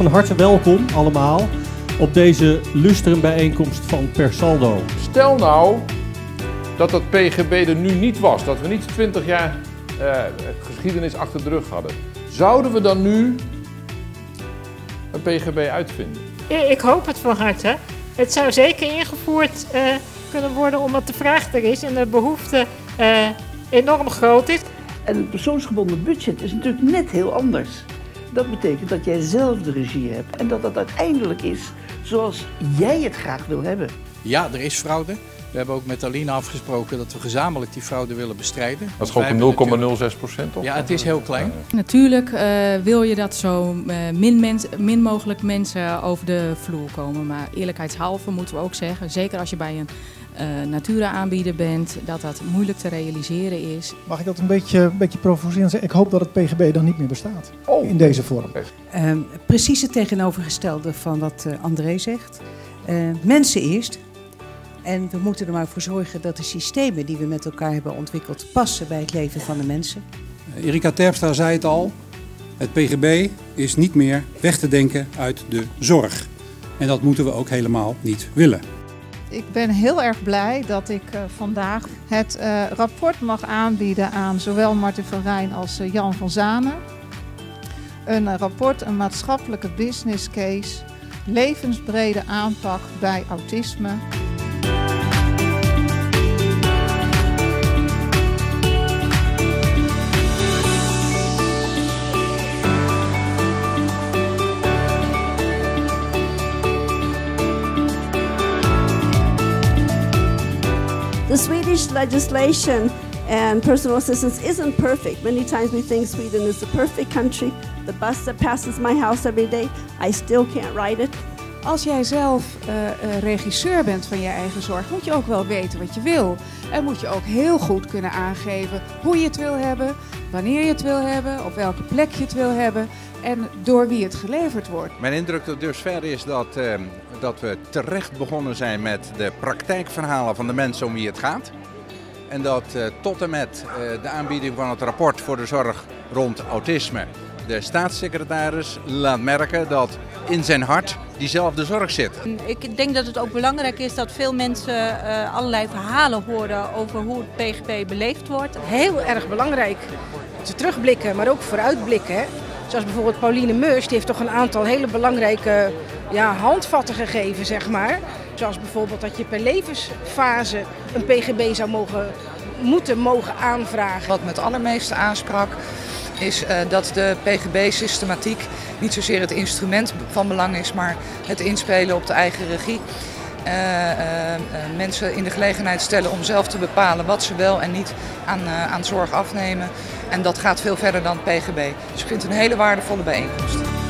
van harte welkom allemaal op deze lusterenbijeenkomst van Per Saldo. Stel nou dat dat PGB er nu niet was, dat we niet 20 jaar geschiedenis achter de rug hadden. Zouden we dan nu een PGB uitvinden? Ik hoop het van harte. Het zou zeker ingevoerd kunnen worden omdat de vraag er is en de behoefte enorm groot is. En het persoonsgebonden budget is natuurlijk net heel anders. Dat betekent dat jij zelf de regie hebt en dat dat uiteindelijk is zoals jij het graag wil hebben. Ja, er is fraude. We hebben ook met Aline afgesproken dat we gezamenlijk die fraude willen bestrijden. Dat is gewoon 0,06%? Ja, het is heel klein. Natuurlijk wil je dat zo min mogelijk mensen over de vloer komen. Maar eerlijkheidshalve moeten we ook zeggen, zeker als je bij een Natura-aanbieder bent, dat dat moeilijk te realiseren is. Mag ik dat een beetje provoceren? Ik hoop dat het PGB dan niet meer bestaat in deze vorm. Precies het tegenovergestelde van wat André zegt. Mensen eerst. En we moeten er maar voor zorgen dat de systemen die we met elkaar hebben ontwikkeld passen bij het leven van de mensen. Erika Terpstra zei het al, het PGB is niet meer weg te denken uit de zorg. En dat moeten we ook helemaal niet willen. Ik ben heel erg blij dat ik vandaag het rapport mag aanbieden aan zowel Martin van Rijn als Jan van Zanen. Een rapport, een maatschappelijke business case, levensbrede aanpak bij autisme. The Swedish legislation and personal assistance isn't perfect. Many times we think Sweden is the perfect country. The bus that passes my house every day, I still can't ride it. Als jij zelf regisseur bent van je eigen zorg, moet je ook wel weten wat je wil. En moet je ook heel goed kunnen aangeven hoe je het wil hebben, wanneer je het wil hebben, op welke plek je het wil hebben en door wie het geleverd wordt. Mijn indruk tot dusver is dat we terecht begonnen zijn met de praktijkverhalen van de mensen om wie het gaat. En dat tot en met de aanbieding van het rapport voor de zorg rond autisme de staatssecretaris laat merken dat in zijn hart diezelfde zorg zit. Ik denk dat het ook belangrijk is dat veel mensen allerlei verhalen horen over hoe het PGB beleefd wordt. Heel erg belangrijk te terugblikken, maar ook vooruitblikken. Hè? Zoals bijvoorbeeld Pauline Meurs, die heeft toch een aantal hele belangrijke handvatten gegeven, zeg maar. Zoals bijvoorbeeld dat je per levensfase een PGB zou mogen aanvragen. Wat me het allermeeste aansprak is dat de PGB-systematiek niet zozeer het instrument van belang is, maar het inspelen op de eigen regie. Mensen in de gelegenheid stellen om zelf te bepalen wat ze wel en niet aan zorg afnemen. En dat gaat veel verder dan het PGB. Dus ik vind het een hele waardevolle bijeenkomst.